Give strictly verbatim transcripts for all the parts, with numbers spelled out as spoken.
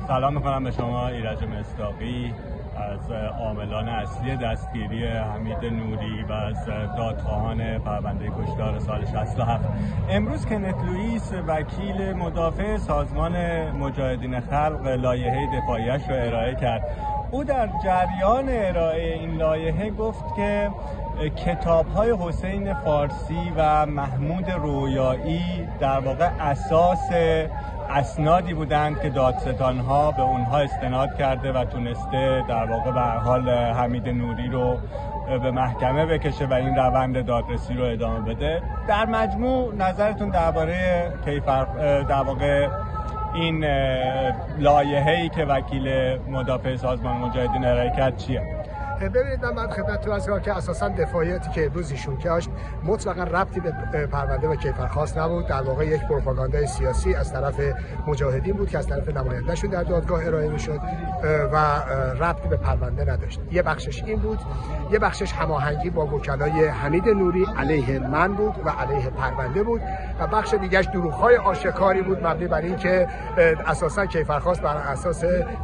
سلام میکنم به شما ایرج مصداقی از عاملان اصلی دستگیری حمید نوری و از دادخواهان پرونده کشتار سال شصت و هفت. امروز کنت لوئیس وکیل مدافع سازمان مجاهدین خلق لایحه دفاعیش را ارائه کرد. او در جریان ارائه این لایحه گفت که کتاب‌های حسین فارسی و محمود رویایی در واقع اساس اسنادی بودند که دادستان‌ها به اونها استناد کرده و تونسته در واقع به هر حال حمید نوری رو به محکمه بکشه و این روند دادرسی رو ادامه بده. در مجموع نظرتون درباره کیفر در واقع این لایحه‌ای که وکیل مدافع سازمان مجاهدین ارائه کرد چیه؟ ببینید من باید خدمتتون عرض کنم که اساساً دفاعیاتی که امروز ایشون داشت مطلقاً ربطی به پرونده و کیفرخواست نبود. در واقع یک پروپاگاندای سیاسی از طرف مجاهدین بود که از طرف نماینده‌شون در دادگاه ارائه می‌شد و ربطی به پرونده نداشت. یه بخشش این بود، یه بخشش هماهنگی با وکلای حمید نوری علیه من بود و علیه پرونده بود و بخش دیگه‌اش دروغ‌های آشکاری بود مبنی بر این که اساساً کیفرخواست بر اساس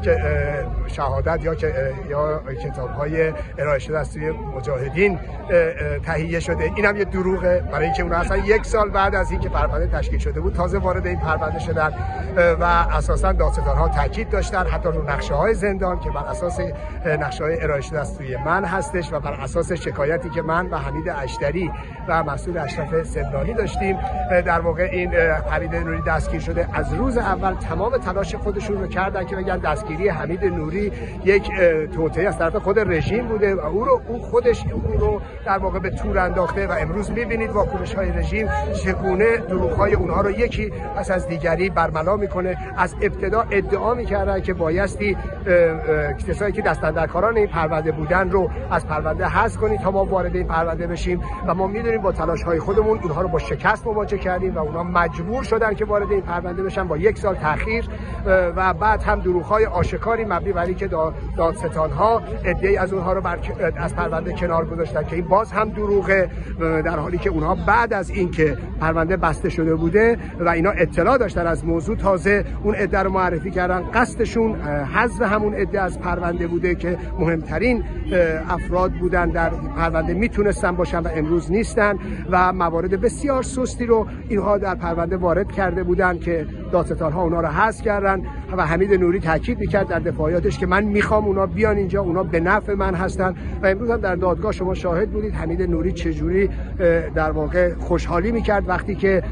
شهادت یا یا کتاب‌های ارائه شده از سوی مجاهدین تهیه شده. اینم یه دروغه، برای اینکه اونها اصلا یک سال بعد از اینکه پرونده تشکیل شده بود تازه وارد این پرونده شدن و اساسا دادستان‌ها تاکید داشتن حتی رو نقشه‌های زندان که بر اساس نقشه‌های ارائه شده از سوی من هستش و بر اساس شکایتی که من و حمید اشتری و مسئول اشرف سبلانی داشتیم در واقع این حمید نوری دستگیر شده. از روز اول تمام تلاش خودشون رو کردن که بگن دستگیری حمید نوری یک توطئه از طرف خود رژیم بوده و او رو او خودش او رو در واقع به تور انداخته و امروز می‌بینید واکنش‌های رژیم چگونه دروغ‌های اونها رو یکی پس از دیگری برملا میکنه. از ابتدا ادعا می‌کردن که بایستی کسایی که دستاندرکاران این پرونده بودن رو از پرونده حذف کنید تا ما وارد این پرونده بشیم و ما می‌دونیم با تلاش‌های خودمون اونها رو با شکست مواجه کردیم و اونها مجبور شدن که وارد این پرونده بشن با یک سال تأخیر و بعد هم دروغ‌های آشکاری مبنی بر اینکه دادستان‌ها ادعای از اونها رو بر از پرونده کنار گذاشتن که این باز هم دروغه، در حالی که اونها بعد از اینکه پرونده بسته شده بوده و اینا اطلاع داشتن از موضوع تازه اون ادعا رو معرفی کردن. قصدشون حذف همون ادعا از پرونده بوده که مهمترین افراد بودن در پرونده میتونستن باشن و امروز نیستن و موارد بسیار سستی رو اینها در پرونده وارد کرده بودن که دادستان‌ها اونا رو حذف کردن و حمید نوری تاکید می‌کرد در دفاعیاتش که من می‌خوام اونا بیان اینجا، اونا به نفع من هستن و امروز هم در دادگاه شما شاهد بودید حمید نوری چجوری در واقع خوشحالی می‌کرد وقتی که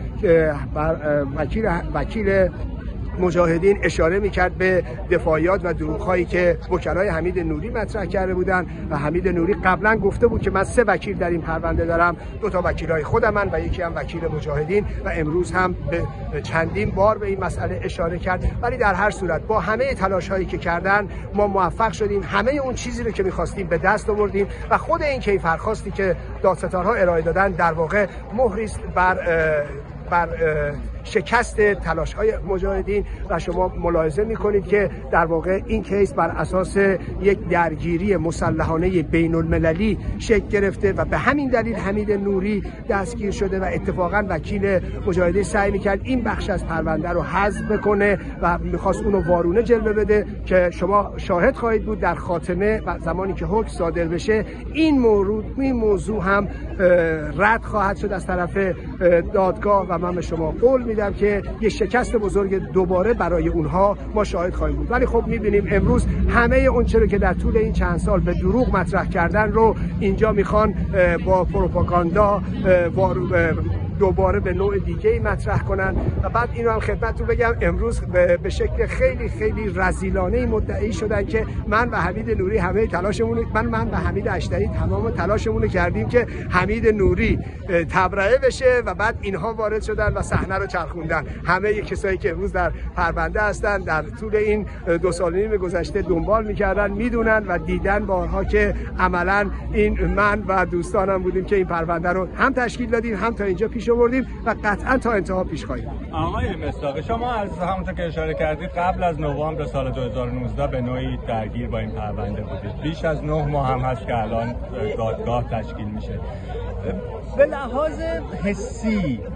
وکیل وکیل مجاهدین اشاره میکرد به دفاعیات و دروغ‌هایی که وکلای حمید نوری مطرح کرده بودن و حمید نوری قبلا گفته بود که من سه وکیل در این پرونده دارم، دو تا وکیلای خودم من و یکی هم وکیل مجاهدین و امروز هم به چندین بار به این مسئله اشاره کرد. ولی در هر صورت با همه تلاش‌هایی که کردن ما موفق شدیم همه اون چیزی رو که می‌خواستیم به دست آوردیم و خود این کیفرخواستی که دادستان‌ها ارائه دادن در واقع مهری است بر بر شکست تلاش‌های مجاهدین و شما ملاحظه می‌کنید که در واقع این کیس بر اساس یک درگیری مسلحانه بین‌المللی شکل گرفته و به همین دلیل حمید نوری دستگیر شده و اتفاقاً وکیل مجاهدین سعی می‌کرد این بخش از پرونده رو حذف بکنه و می‌خواست اون رو وارونه جلوه بده که شما شاهد خواهید بود در خاتمه و زمانی که حکم صادر بشه این موضوع این موضوع هم رد خواهد شد از طرف دادگاه و من به شما قول میدم که یه شکست بزرگ دوباره برای اونها ما شاهد خواهیم بود. ولی خب میبینیم امروز همه اون چیزی که در طول این چند سال به دروغ مطرح کردن رو اینجا میخوان با پروپاگاندا دوباره به نوع دیگه‌ای مطرح کنن و بعد اینو هم خدمتتون بگم امروز به شکل خیلی خیلی رذیلانه مدعی شدن که من و حمید نوری همه تلاشمون من من و حمید اشتری تمام تلاشمون رو کردیم که حمید نوری تبرئه بشه و بعد اینها وارد شدن و صحنه رو چرخوندن. همه کسایی که امروز در پرونده هستن در طول این دو سال و نیم گذشته دنبال می‌کردن میدونن و دیدن بارها که عملاً این من و دوستانم بودیم که این پرونده رو هم تشکیل دادیم هم تا اینجا پیش آوردیم و قطعا تا انتها پیش خواهیم. آقای مصداقی شما از همونطور که اشاره کردید قبل از نوامبر سال دو هزار و نوزده به نوعی درگیر با این پرونده بودید. بیش از نه ماه هم هست که الان دادگاه تشکیل میشه. به لحاظ حسی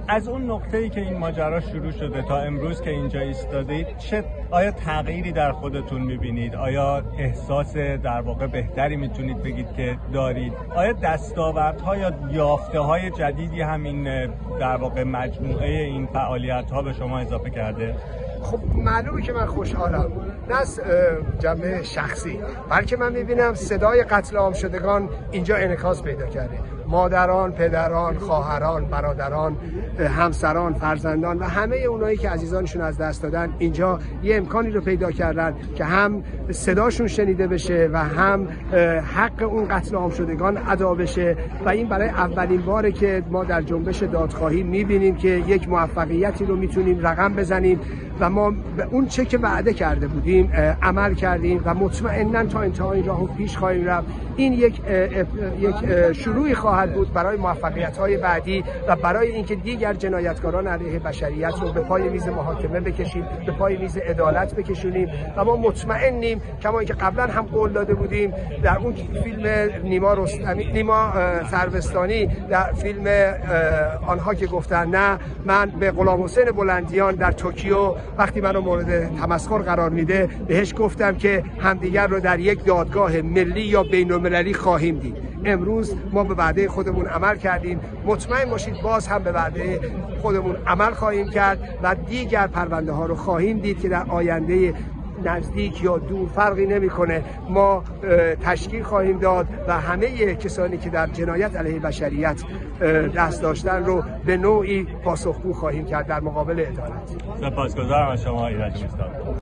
از اون نقطه‌ای که این ماجرا شروع شده تا امروز که اینجا ایستادید، چه آیا تغییری در خودتون می‌بینید؟ آیا احساس در واقع بهتری میتونید بگید که دارید؟ آیا دستاوردها یا یافته‌های جدیدی همین در واقع مجموعه این فعالیت‌ها به شما اضافه کرده؟ خب معلومه که من خوشحالم، نه از جنبه شخصی، بلکه من میبینم صدای قتل عام شدگان اینجا انعکاس پیدا کرده. مادران، پدران، خواهران، برادران، همسران، فرزندان و همه اونایی که عزیزانشون از دست دادن اینجا یه امکانی رو پیدا کردن که هم صداشون شنیده بشه و هم حق اون قتل عام شدگان ادا بشه و این برای اولین باره که ما در جنبش دادخواهی میبینیم که یک موفقیتی رو میتونیم رقم بزنیم و ما به اون چه که وعده کرده بودیم عمل کردیم و مطمئناً تا انتهای راهو پیش خواهیم رفت. این یک یک شروعی خواهد بود برای موفقیت‌های بعدی و برای اینکه دیگر جنایتکاران علیه بشریت رو به پای میز محاکمه بکشیم، به پای میز عدالت بکشونیم و ما مطمئنیم کما اینکه قبلا هم قول داده بودیم در اون فیلم نیما رستمی، نیما سروستانی، در فیلم آنها که گفتن نه، من به غلام حسین بلندیان در توکیو وقتی منو مورد تمسخر قرار میده بهش گفتم که همدیگر رو در یک دادگاه ملی یا بین‌المللی خواهیم دید. امروز ما به وعده خودمون عمل کردیم، مطمئن باشید باز هم به وعده خودمون عمل خواهیم کرد و دیگر پرونده ها رو خواهیم دید که در آینده نزدیک یا دور فرقی نمیکنه ما تشکیل خواهیم داد و همه کسانی که در جنایت علیه بشریت دست داشتن رو به نوعی پاسخگو خواهیم کرد در مقابل عدالت. سپاسگزارم از شما ایرج مصداقی.